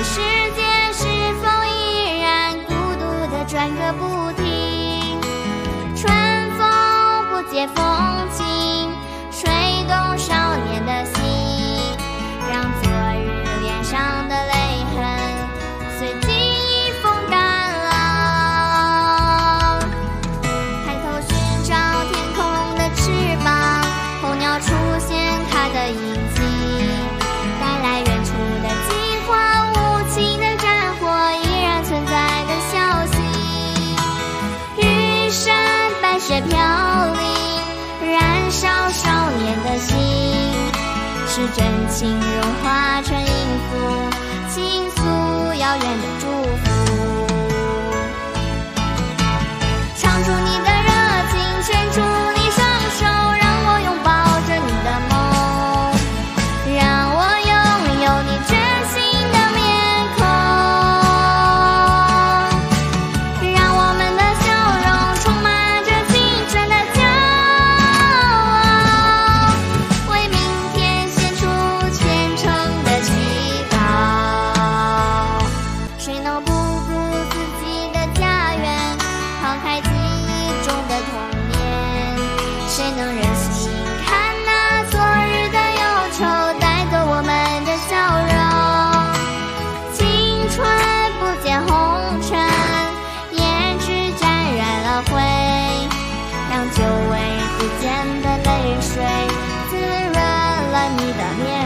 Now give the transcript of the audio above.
世界是否依然孤独地转个不停？春风不解风情，吹动少年的心，让昨日脸上的泪痕随记忆风干了。抬头寻找天空的翅膀，候鸟出现它的影迹，带来远处的计划，无情的战火依然存在的消息。玉山白雪飘零，燃烧少年的心，是真情融化成音符，倾诉遥远的祝福。唱出你的热情，伸出你双手，让我拥抱着你的梦，让我拥有你真心的面孔，让我们的笑容充满着青春的骄傲，为明天献出虔诚的祈祷。谁能不顾自己的家园，抛开记忆中的童年？谁能忍心看那昨日的忧愁带走我们的笑容？青春不见红尘，胭脂沾染了灰，让久违不见的泪水滋润了你的脸。